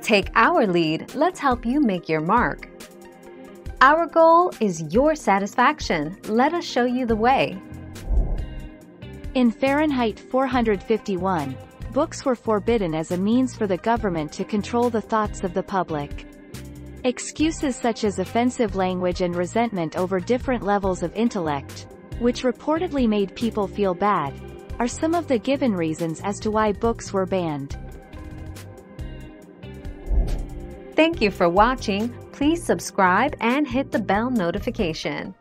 Take our lead, let's help you make your mark. Our goal is your satisfaction. Let us show you the way. In Fahrenheit 451, books were forbidden as a means for the government to control the thoughts of the public. Excuses such as offensive language and resentment over different levels of intellect, which reportedly made people feel bad, are some of the given reasons as to why books were banned. Thank you for watching. Please subscribe and hit the bell notification.